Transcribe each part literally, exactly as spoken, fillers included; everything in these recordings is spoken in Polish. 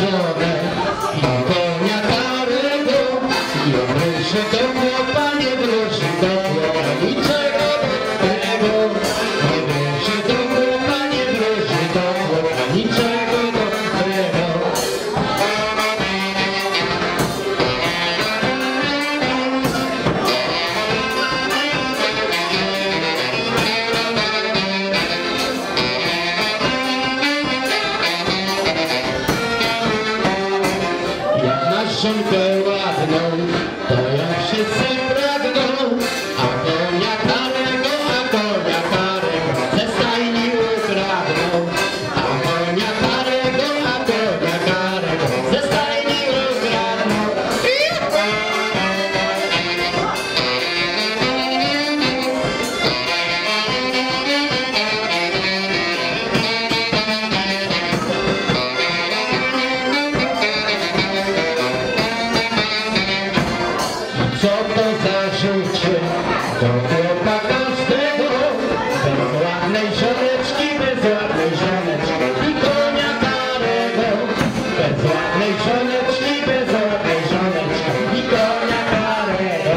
żonę i konia karego i obryszy do chłopa, nie wróży do chłopa niczego dobrego. Nie wróży do chłopa, nie wróży do chłopa niczego dobrego. Żonkę ładną, to jak wszyscy pragną, a konia karego, a konia karego ze stajni ukradną. A konia karego, a konia karego ze stajni ukradną. Co to za życie do chłopa każdego, bez ładnej żoneczki, bez ładnej żoneczki i konia karego. Bez ładnej żoneczki, bez ładnej żoneczki i konia karego.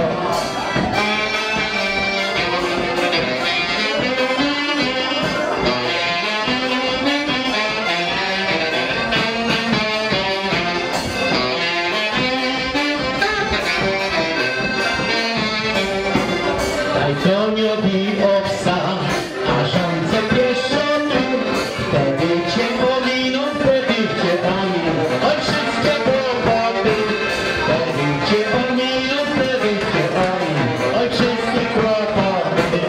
Daj koniowi owsa, a żonce pieszotu, wtedy cię poliną, wtedy cię poliną, oj wszystkie kłopoty. Wtedy cię poliną, wtedy cię poliną, oj wszystkie kłopoty.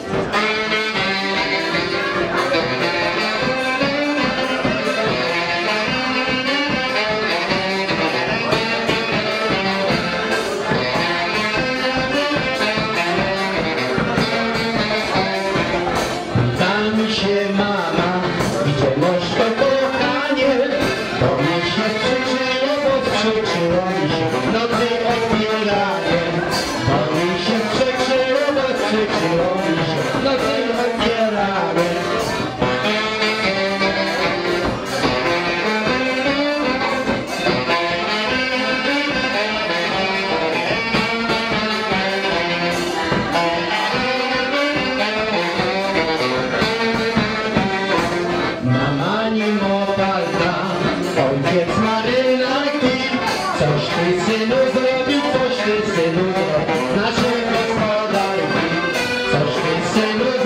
Mi się mama, gdzie masz to kochanie, to mi się sprzyczyło, bo sprzyczyło mi się w nocy odbieranie. Bo mi się sprzyczyło, bo sprzyczyło mi się w nocy odbieranie. Mama nim opalna, ojciec marynarki, coś ty synu zrobił, coś ty synu zrobił, nasze gospodarki, coś ty synu